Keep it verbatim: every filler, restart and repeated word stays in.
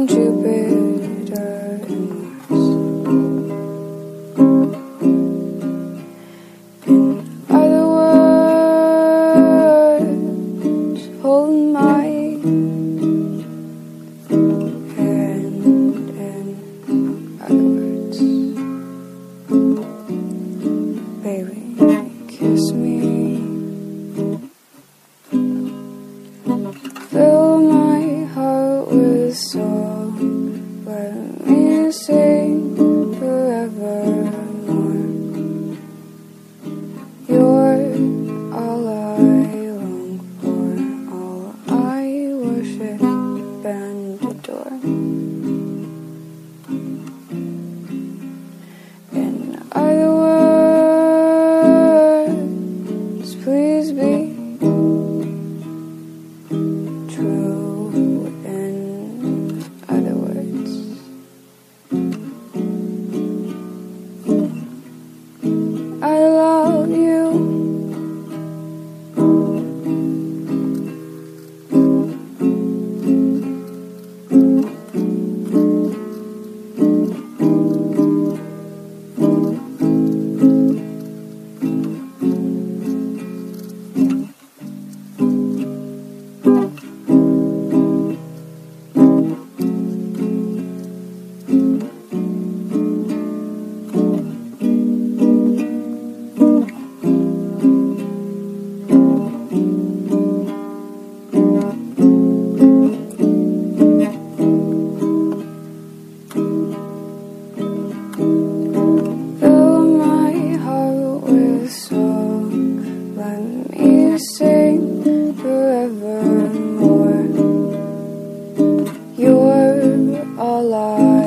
and Jupiter and Mars. In other words, hold my hand. In other words, baby, kiss me. Fill my heart with song, let me sing forevermore. You're all I long for, all I worship and adore. In other words, please be true. In other words, I love you. Fill my heart with song, let me sing forevermore. You're all I